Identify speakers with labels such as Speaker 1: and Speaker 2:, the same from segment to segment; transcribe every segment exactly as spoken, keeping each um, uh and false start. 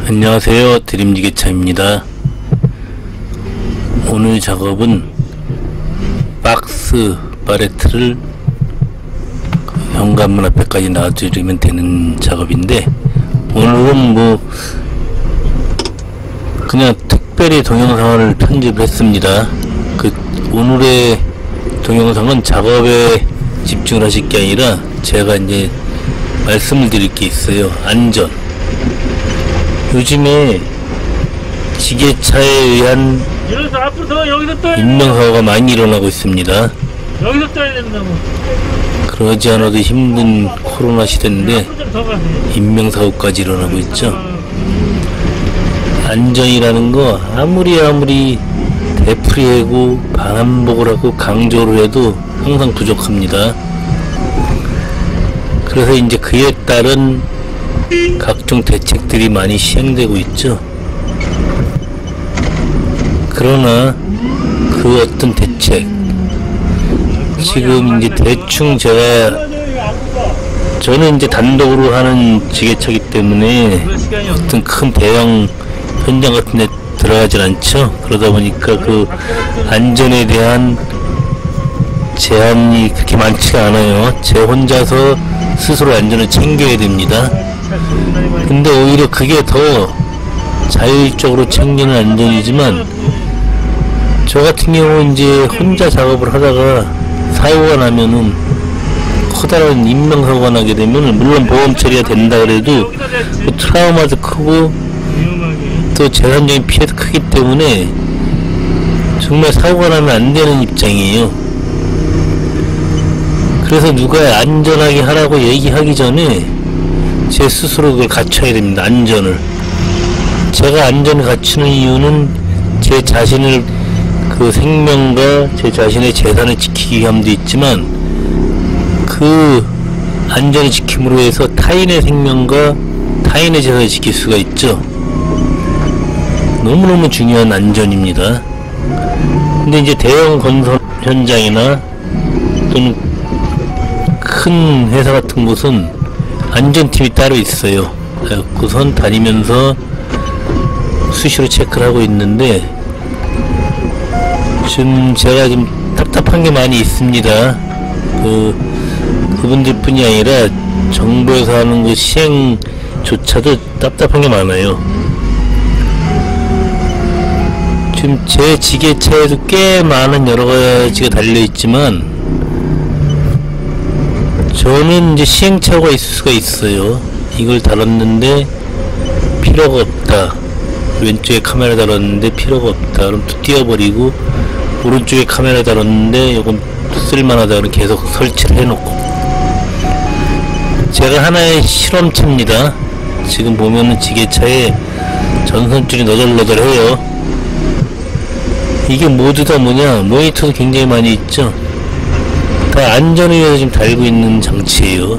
Speaker 1: 안녕하세요, 드림지게차입니다. 오늘 작업은 박스 바레트를 현관문 앞에까지 놔주면 되는 작업인데, 오늘은 뭐 그냥 특별히 동영상을 편집했습니다. 그 오늘의 동영상은 작업에 집중을 하실 게 아니라 제가 이제 말씀을 드릴 게 있어요. 안전. 요즘에 지게차에 의한 인명사고가 많이 일어나고 있습니다.
Speaker 2: 여기서 떠야 된다고.
Speaker 1: 그러지 않아도 힘든 코로나 시대인데 인명사고까지 일어나고 있죠. 안전이라는 거 아무리 아무리 되풀이하고 반복을 하고 강조를 해도 항상 부족합니다. 그래서 이제 그에 따른 각종 대책들이 많이 시행되고 있죠. 그러나 그 어떤 대책, 지금 이제 대충 제가 저는 이제 단독으로 하는 지게차이기 때문에 어떤 큰 대형 현장 같은 데 들어가질 않죠. 그러다 보니까 그 안전에 대한 제한이 그렇게 많지가 않아요. 제 혼자서 스스로 안전을 챙겨야 됩니다. 근데 오히려 그게 더 자율적으로 챙기는 안전이지만, 저 같은 경우 이제 혼자 작업을 하다가 사고가 나면은 커다란 인명사고가 나게 되면, 물론 보험 처리가 된다 그래도 그 트라우마도 크고 또 재산적인 피해도 크기 때문에 정말 사고가 나면 안 되는 입장이에요. 그래서 누가 안전하게 하라고 얘기하기 전에 제 스스로 그걸 갖춰야 됩니다. 안전을. 제가 안전을 갖추는 이유는 제 자신을, 그 생명과 제 자신의 재산을 지키기 위함도 있지만, 그 안전을 지킴으로 해서 타인의 생명과 타인의 재산을 지킬 수가 있죠. 너무너무 중요한 안전입니다. 근데 이제 대형 건설 현장이나 또는 큰 회사 같은 곳은 안전팀이 따로 있어요. 그래서 다니면서 수시로 체크를 하고 있는데, 지금 제가 좀 답답한 게 많이 있습니다. 그, 그분들 뿐이 아니라 정부에서 하는 그 시행조차도 답답한 게 많아요. 지금 제 지게차에도 꽤 많은 여러 가지가 달려있지만, 저는 이제 시행착오가 있을 수가 있어요. 이걸 달았는데 필요가 없다, 왼쪽에 카메라 달았는데 필요가 없다, 그럼 또 띄워버리고, 오른쪽에 카메라 달았는데 이건 쓸만하다, 그럼 계속 설치를 해놓고. 제가 하나의 실험차입니다. 지금 보면은 지게차에 전선줄이 너덜너덜해요. 이게 모두 다 뭐냐, 모니터도 굉장히 많이 있죠. 다 안전을 위해서 지금 달고 있는 장치예요.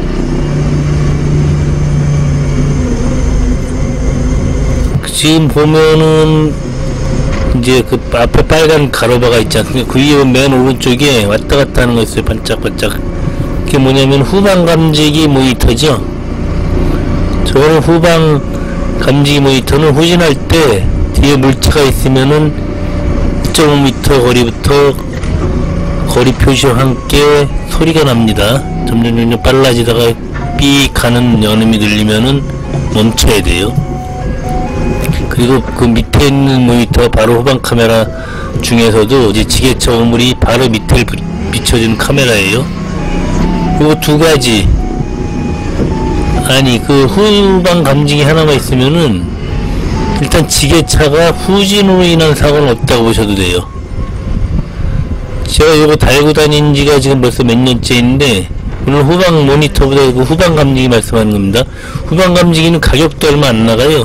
Speaker 1: 지금 보면은 이제 그 앞에 빨간 가로바가 있지 않습니까? 그 위에 맨 오른쪽에 왔다 갔다 하는 거 있어요. 반짝반짝. 그게 뭐냐면 후방 감지기 모니터죠. 저는 후방 감지기 모니터는 후진할 때 뒤에 물체가 있으면은 이 점 오 미터 거리부터 거리 표시와 함께 소리가 납니다. 점점 점점 빨라지다가 삐 가는 연음이 들리면은 멈춰야 돼요. 그리고 그 밑에 있는 모니터, 바로 후방 카메라 중에서도 이제 지게차 오물이 바로 밑에 비춰지는 카메라예요. 그리고 두 가지, 아니 그 후방 감지기 하나만 있으면은 일단 지게차가 후진으로 인한 사고는 없다고 보셔도 돼요. 제가 이거 달고 다닌 지가 지금 벌써 몇 년째인데, 오늘 후방 모니터보다 그 후방 감지기 말씀하는 겁니다. 후방 감지기는 가격도 얼마 안 나가요.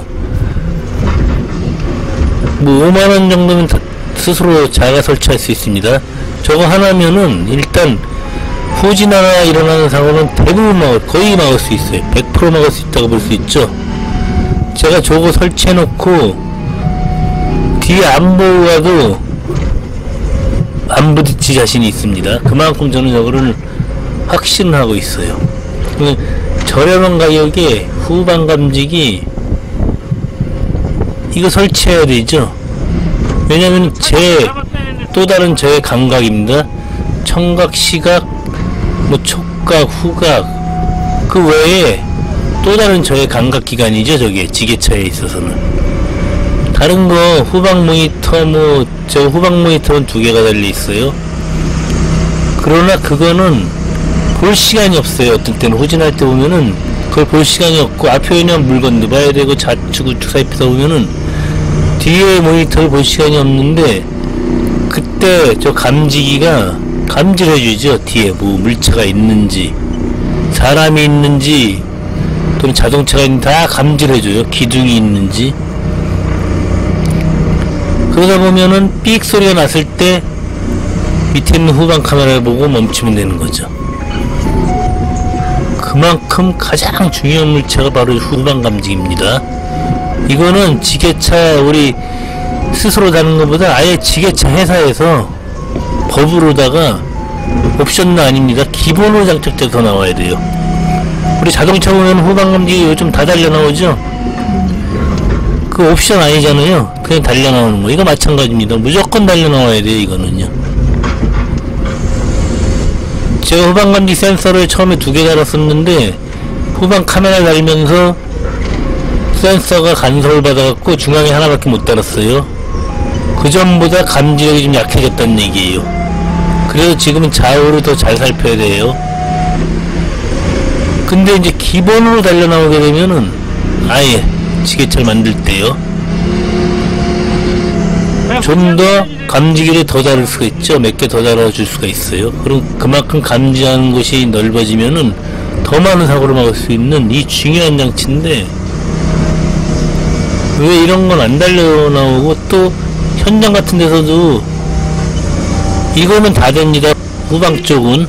Speaker 1: 뭐 오만 원 정도면 스스로 자가 설치할 수 있습니다. 저거 하나면은 일단 후진 하나 일어나는 사고는 대부분 막을, 거의 막을 수 있어요. 백 퍼센트 막을 수 있다고 볼 수 있죠. 제가 저거 설치해 놓고 뒤에 안 보고 가도 안 부딪힐 자신이 있습니다. 그만큼 저는 저거를 확신하고 있어요. 저렴한 가격에 후방 감지기 이거 설치해야 되죠. 왜냐면 제 또 다른 저의 감각입니다. 청각, 시각, 뭐 촉각, 후각 그 외에 또 다른 저의 감각 기관이죠. 저게 지게차에 있어서는. 다른 거 후방 모니터 뭐 저 후방 모니터는 두 개가 달려 있어요. 그러나 그거는 볼 시간이 없어요. 어떤 때는 후진할 때 보면은 그걸 볼 시간이 없고 앞에 있는 물건도 봐야 되고 좌측 우측 살피다 보면은 뒤에 모니터를 볼 시간이 없는데 그때 저 감지기가 감지를 해주죠. 뒤에 뭐 물체가 있는지 사람이 있는지 또는 자동차가 있는지 다 감지를 해줘요. 기둥이 있는지. 그러다 보면은 삑 소리가 났을 때 밑에 있는 후방 카메라를 보고 멈추면 되는 거죠. 그만큼 가장 중요한 물체가 바로 후방 감지기입니다. 이거는 지게차 우리 스스로 다는 것보다 아예 지게차 회사에서 법으로다가 옵션은 아닙니다. 기본으로 장착돼서 나와야 돼요. 우리 자동차 보면 후방 감지기 요즘 다 달려 나오죠. 그 옵션 아니잖아요. 그냥 달려 나오는 거. 이거 마찬가지입니다. 무조건 달려 나와야 돼요. 이거는요. 제가 후방 감지 센서를 처음에 두 개 달았었는데 후방 카메라 달면서 센서가 간섭을 받아갖고 중앙에 하나밖에 못 달았어요. 그 전보다 감지력이 좀 약해졌다는 얘기예요. 그래서 지금은 좌우를 더 잘 살펴야 돼요. 근데 이제 기본으로 달려 나오게 되면은 아예 지게차를 만들 때요 좀 더 감지기를 더 다룰 수가 있죠. 몇 개 더 달아줄 수가 있어요. 그럼 그만큼 감지하는 곳이 넓어지면은 더 많은 사고를 막을 수 있는 이 중요한 장치인데 왜 이런 건 안 달려 나오고 또 현장 같은 데서도 이거는 다 됩니다. 후방 쪽은.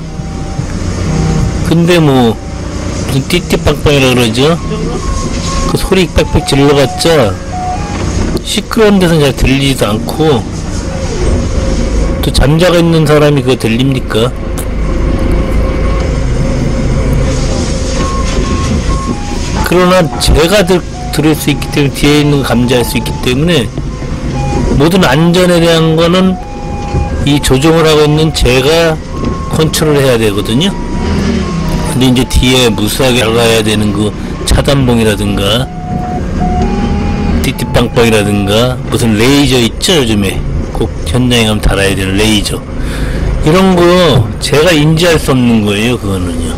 Speaker 1: 근데 뭐 무슨 띠띠빵빵이라 그러죠. 그 소리 빽빽 질러봤자 시끄러운 데서는 잘 들리지도 않고 또 잠자가 있는 사람이 그거 들립니까? 그러나 제가 들, 들을 수 있기 때문에 뒤에 있는 거 감지할 수 있기 때문에 모든 안전에 대한 거는 이 조종을 하고 있는 제가 컨트롤 해야 되거든요. 근데 이제 뒤에 무수하게 나가야 되는 그 차단봉이라든가 띠띠빵빵이라든가 무슨 레이저 있죠. 요즘에 꼭 현장에 가면 달아야 되는 레이저 이런 거 제가 인지할 수 없는 거예요. 그거는요.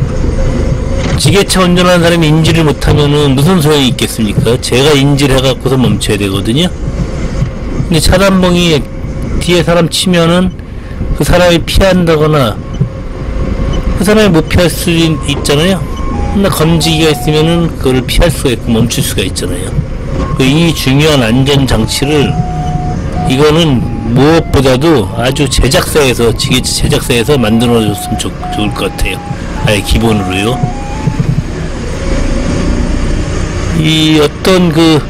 Speaker 1: 지게차 운전하는 사람이 인지를 못하면은 무슨 소용이 있겠습니까? 제가 인지를 해갖고서 멈춰야 되거든요. 근데 차단봉이 뒤에 사람 치면은 그 사람이 피한다거나 그 사람이 못 피할 수 있잖아요. 근데 검지기가 있으면은 그걸 피할 수가 있고 멈출 수가 있잖아요. 이 중요한 안전장치를 이거는 무엇보다도 아주 제작사에서 지게차 제작사에서 만들어줬으면 좋, 좋을 것 같아요. 아예 기본으로요. 이 어떤 그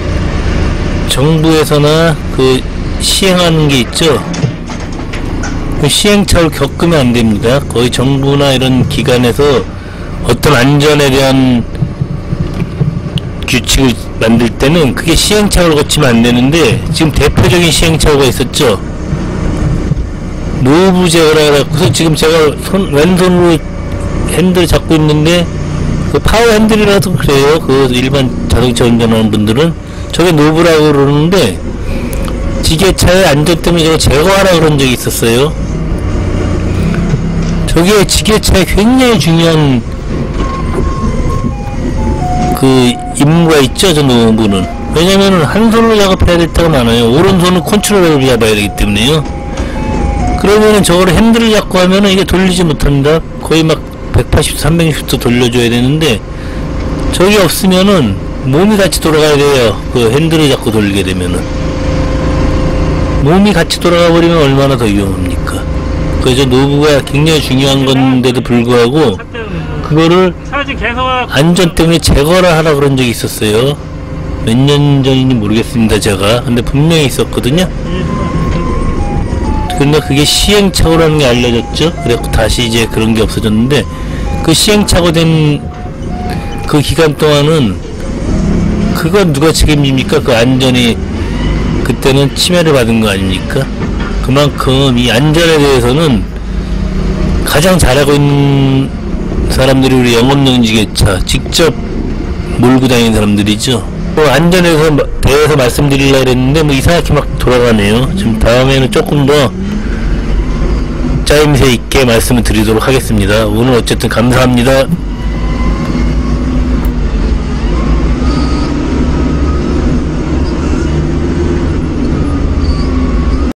Speaker 1: 정부에서나 그 시행하는 게 있죠. 그 시행착오를 겪으면 안 됩니다. 거의 정부나 이런 기관에서 어떤 안전에 대한 규칙을 만들 때는 그게 시행착오를 거치면 안 되는데 지금 대표적인 시행착오가 있었죠. 노브 제어라 해갖고서 지금 제가 손, 왼손으로 핸들을 잡고 있는데 그 파워 핸들이라도 그래요. 그 일반 자동차 운전하는 분들은 저게 노브라고 그러는데 지게차의 안전 때문에 제가 제거하라 그런 적이 있었어요. 저게 지게차에 굉장히 중요한 그 임무가 있죠. 저 노브는. 왜냐면은 한 손으로 작업해야 될 때가 많아요. 오른손은 컨트롤러를 잡아야 되기 때문에요. 그러면은 저거를 핸들을 잡고 하면은 이게 돌리지 못합니다. 거의 막 백팔십 도 삼백육십 도 돌려줘야 되는데 저게 없으면은 몸이 같이 돌아가야 돼요. 그 핸들을 잡고 돌리게 되면은 몸이 같이 돌아가 버리면 얼마나 더 위험합니까? 그래서 노브가 굉장히 중요한 건데도 불구하고 그거를 안전 때문에 제거를 하라 그런 적이 있었어요. 몇 년 전인지 모르겠습니다. 제가 근데 분명히 있었거든요. 근데 그게 시행착오라는 게 알려졌죠. 그래갖고 다시 이제 그런 게 없어졌는데 그 시행착오 된 그 기간 동안은 그건 누가 책임집니까? 그 안전이 그때는 침해를 받은 거 아닙니까? 그만큼 이 안전에 대해서는 가장 잘하고 있는 사람들이 우리 영업용지게차 직접 몰고 다니는 사람들이죠. 뭐 안전에 대해서 말씀드리려고 했는데 뭐 이상하게 막 돌아가네요. 지금 다음에는 조금 더 짜임새 있게 말씀을 드리도록 하겠습니다. 오늘 어쨌든 감사합니다.